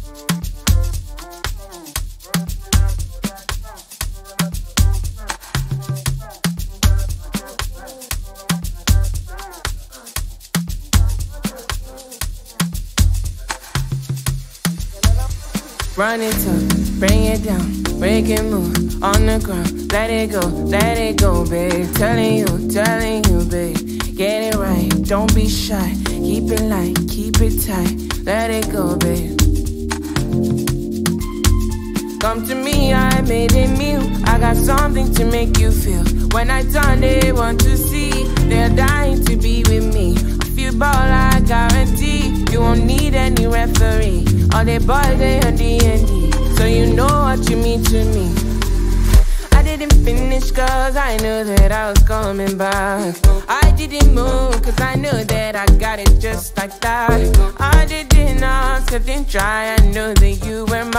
Run it up, bring it down, break it, move on the ground. Let it go, babe. Telling you, babe. Get it right, don't be shy. Keep it light, keep it tight. Let it go, babe. Come to me, I made a meal. I got something to make you feel. When I turn, they want to see. They're dying to be with me. I feel ball, I guarantee. You won't need any referee. All they boys, they on D&D. So you know what you mean to me. I didn't finish cause I knew that I was coming back. I didn't move cause I knew that I got it just like that. I didn't ask, I didn't try. I knew that you were mine.